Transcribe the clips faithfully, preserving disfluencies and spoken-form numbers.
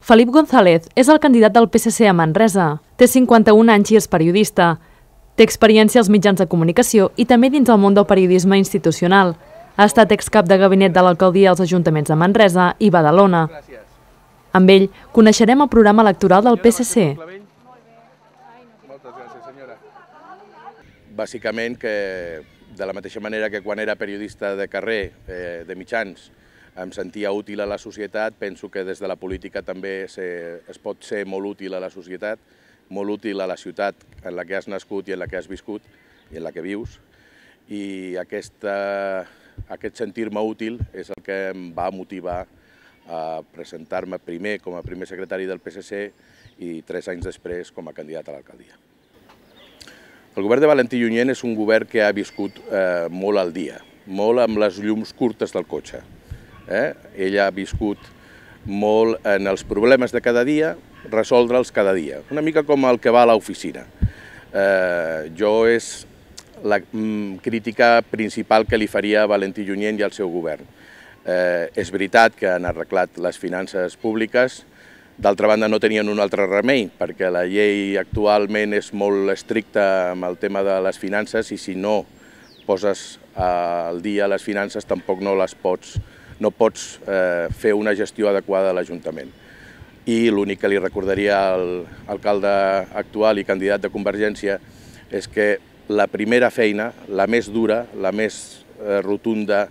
Felip González és el candidat del P S C a Manresa. Té cinquanta-un anys i és periodista. Té experiència als mitjans de comunicació i també dins el món del periodisme institucional. Ha estat excap de gabinet de l'alcaldia als ajuntaments de Manresa i Badalona. Amb ell coneixerem el programa electoral del P S C. Bàsicament que, de la mateixa manera que quan era periodista de carrer, eh, de mitjans, em sentia útil a la societat, penso que des de la política també se, es pot ser molt útil a la societat, molt útil a la ciutat en la que has nascut i en la que has viscut i en la que vius. I aquesta, aquest sentir-me útil és el que em va motivar a presentar-me primer com a primer secretari del P S C i tres anys després com a candidat a l'alcaldia. El govern de Valentí Junyent és un govern que ha viscut eh, molt al dia, molt amb les llums curtes del cotxe. Eh? Ell ha viscut molt en els problemes de cada dia, resoldre'ls cada dia, una mica com el que va a l'oficina. Eh, jo és la mm, crítica principal que li faria a Valentí Junyent i al seu govern. Eh, és veritat que han arreglat les finances públiques, d'altra banda no tenien un altre remei, perquè la llei actualment és molt estricta amb el tema de les finances i si no poses al dia les finances tampoc no les pots, no pots eh, fer una gestió adequada a l'Ajuntament. I l'únic que li recordaria al alcalde actual i candidat de Convergència és que la primera feina, la més dura, la més eh, rotunda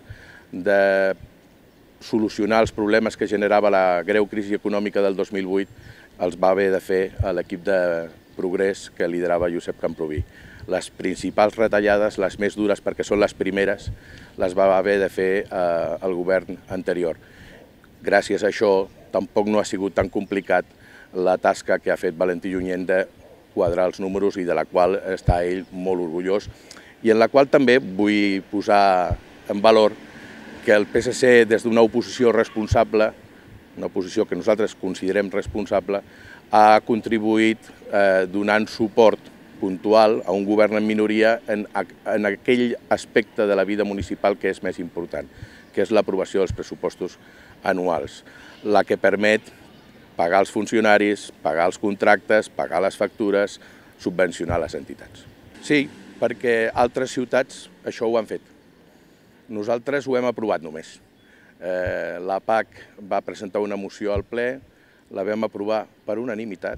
de solucionar els problemes que generava la greu crisi econòmica del dos mil vuit els va haver de fer a l'equip de progrés que liderava Josep Camproví. Les principals retallades, les més dures perquè són les primeres, les va haver de fer eh, el govern anterior. Gràcies a això tampoc no ha sigut tan complicat la tasca que ha fet Valentí Junyent de quadrar els números i de la qual està ell molt orgullós i en la qual també vull posar en valor que el P S C, des d'una oposició responsable, una oposició que nosaltres considerem responsable, ha contribuït eh, donant suport puntual a un govern en minoria en, en aquell aspecte de la vida municipal que és més important, que és l'aprovació dels pressupostos anuals, la que permet pagar els funcionaris, pagar els contractes, pagar les factures, subvencionar les entitats. Sí, perquè altres ciutats això ho han fet. Nosaltres ho hem aprovat només. Eh, la P A C va presentar una moció al ple, la vam aprovar per unanimitat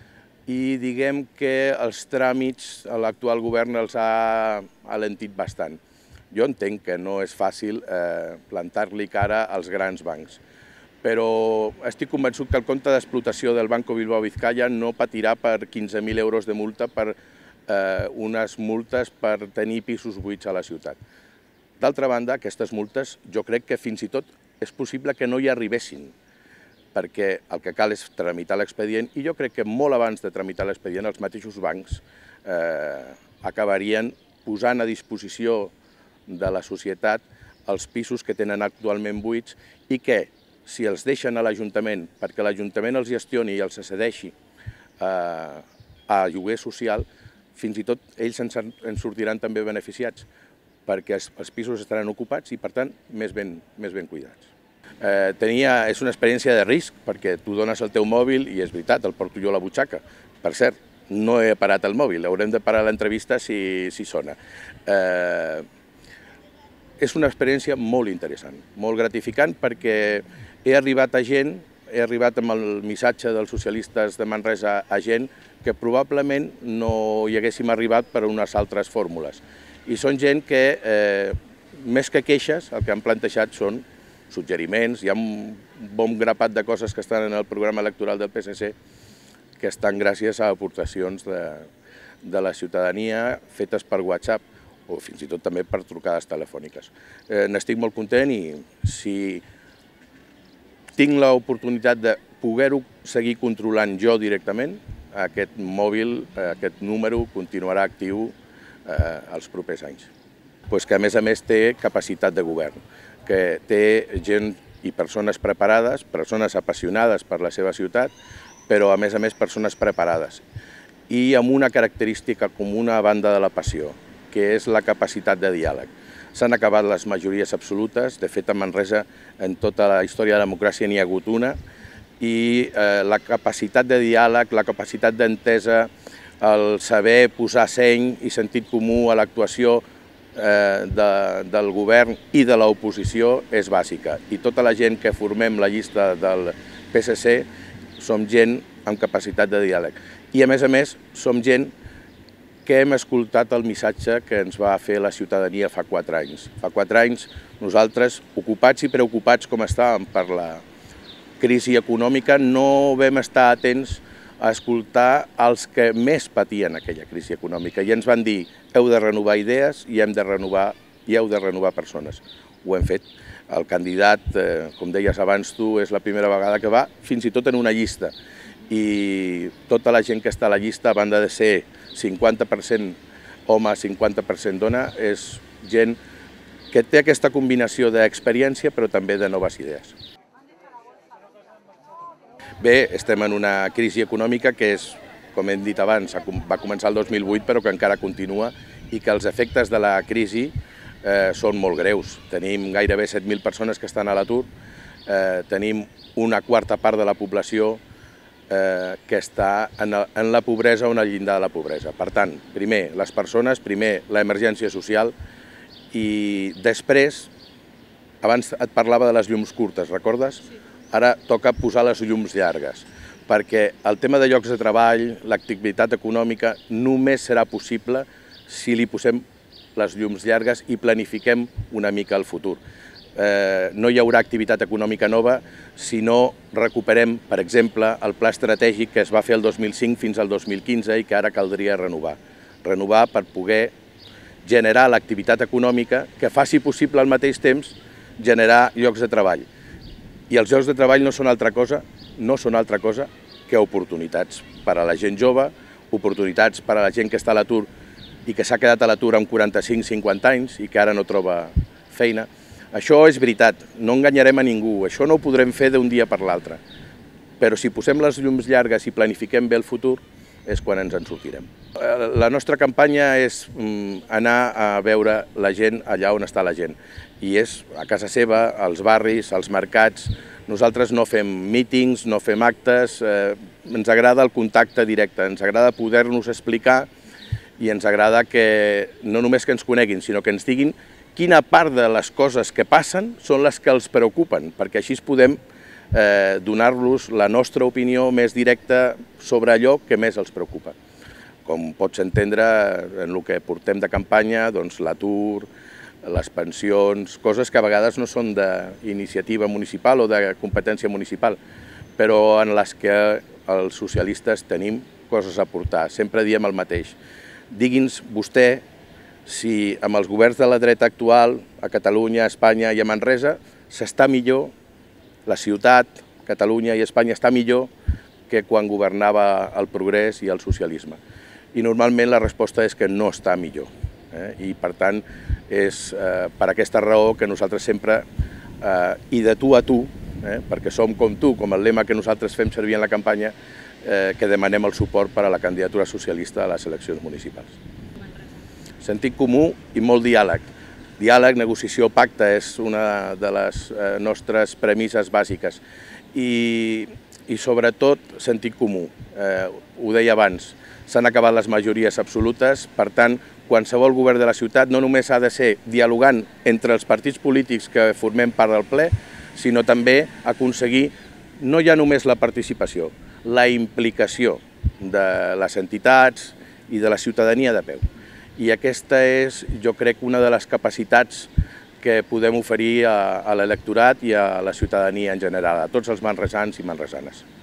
i diguem que els tràmits a l'actual govern els ha alentit bastant. Jo entenc que no és fàcil eh, plantar-li cara als grans bancs, però estic convençut que el compte d'explotació del Banco Bilbao Vizcaya no patirà per quinze mil euros de multa per eh, unes multes per tenir pisos buits a la ciutat. D'altra banda, aquestes multes jo crec que fins i tot és possible que no hi arribessin, perquè el que cal és tramitar l'expedient i jo crec que molt abans de tramitar l'expedient els mateixos bancs eh, acabarien posant a disposició de la societat els pisos que tenen actualment buits i que, si els deixen a l'Ajuntament perquè l'Ajuntament els gestioni i els cedeixi eh, a lloguer social, fins i tot ells en sortiran també beneficiats, perquè els pisos estaran ocupats i, per tant, més ben, més ben cuidats. Eh, tenia, és una experiència de risc, perquè tu dones el teu mòbil i és veritat, el porto jo a la butxaca. Per cert, no he parat el mòbil, haurem de parar l'entrevista si, si sona. Eh, és una experiència molt interessant, molt gratificant, perquè he arribat a gent, he arribat amb el missatge dels socialistes de Manresa a gent que probablement no hi haguéssim arribat per unes altres fórmules. I són gent que, eh, més que queixes, el que han plantejat són suggeriments, hi ha un bon grapat de coses que estan en el programa electoral del P S C que estan gràcies a aportacions de, de la ciutadania fetes per WhatsApp o fins i tot també per trucades telefòniques. Eh, N'estic molt content i si tinc l'oportunitat de poder-ho seguir controlant jo directament, aquest mòbil, aquest número continuarà actiu Eh, els propers anys. Pues que a més a més té capacitat de govern, que té gent i persones preparades, persones apassionades per la seva ciutat, però a més a més persones preparades i amb una característica comuna a banda de la passió, que és la capacitat de diàleg. S'han acabat les majories absolutes, de fet a Manresa en tota la història de la democràcia n'hi ha hagut una i eh, la capacitat de diàleg, la capacitat d'entesa, el saber posar seny i sentit comú a l'actuació eh, de, del govern i de l'oposició és bàsica. I tota la gent que formem la llista del P S C som gent amb capacitat de diàleg. I a més a més som gent que hem escoltat el missatge que ens va fer la ciutadania fa quatre anys. Fa quatre anys nosaltres, ocupats i preocupats com estàvem per la crisi econòmica, no vam estar atents a escoltar els que més patien aquella crisi econòmica i ens van dir heu de renovar idees i hem de renovar i heu de renovar persones. Ho hem fet. El candidat, eh, com deies abans tu, és la primera vegada que va, fins i tot en una llista. I tota la gent que està a la llista, a banda de ser cinquanta per cent home, cinquanta per cent dona, és gent que té aquesta combinació d'experiència però també de noves idees. Bé, estem en una crisi econòmica que és, com hem dit abans, va començar el dos mil vuit però que encara continua i que els efectes de la crisi eh, són molt greus. Tenim gairebé set mil persones que estan a l'atur, eh, tenim una quarta part de la població eh, que està en, el, en la pobresa o en el llindar de la pobresa. Per tant, primer les persones, primer l'emergència social i després, abans et parlava de les llums curtes, recordes? Sí. Ara toca posar les llums llargues, perquè el tema de llocs de treball, l'activitat econòmica, només serà possible si li posem les llums llargues i planifiquem una mica el futur. Eh, no hi haurà activitat econòmica nova si no recuperem, per exemple, el pla estratègic que es va fer el dos mil cinc fins al dos mil quinze i que ara caldria renovar. Renovar per poder generar l'activitat econòmica que faci possible al mateix temps generar llocs de treball. I els llocs de treball no són altra cosa, no són altra cosa que oportunitats per a la gent jove, oportunitats per a la gent que està a l'atur i que s'ha quedat a l'atur amb quaranta-cinc cinquanta anys i que ara no troba feina. Això és veritat, no enganyarem a ningú, això no ho podrem fer d'un dia per l'altre. Però si posem les llums llargues i planifiquem bé el futur, és quan ens en sortirem. La nostra campanya és anar a veure la gent allà on està la gent. I és a casa seva, als barris, als mercats. Nosaltres no fem mítings, no fem actes, eh, ens agrada el contacte directe, ens agrada poder-nos explicar i ens agrada que no només que ens coneguin, sinó que ens diguin quina part de les coses que passen són les que els preocupen, perquè així podem eh, donar-los la nostra opinió més directa sobre allò que més els preocupa. Com pots entendre, en el que portem de campanya, doncs l'atur, les pensions, coses que a vegades no són d'iniciativa municipal o de competència municipal, però en les que els socialistes tenim coses a aportar. Sempre diem el mateix. Digui'ns vostè si amb els governs de la dreta actual, a Catalunya, a Espanya i a Manresa, s'està millor, la ciutat, Catalunya i Espanya està millor que quan governava el progrés i el socialisme. I normalment la resposta és que no està millor. Eh? I per tant, és eh, per aquesta raó que nosaltres sempre, eh, i de tu a tu, eh, perquè som com tu, com el lema que nosaltres fem servir en la campanya, eh, que demanem el suport per a la candidatura socialista a les eleccions municipals. Sentit comú i molt diàleg. Diàleg, negociació, pacte és una de les eh, nostres premisses bàsiques. I, i sobretot sentit comú. Eh, ho deia abans, s'han acabat les majories absolutes, per tant, qualsevol govern de la ciutat no només ha de ser dialogant entre els partits polítics que formem part del ple, sinó també aconseguir no ja només la participació, la implicació de les entitats i de la ciutadania de peu. I aquesta és, jo crec, una de les capacitats que podem oferir a, a l'electorat i a la ciutadania en general, a tots els manresans i manresanes.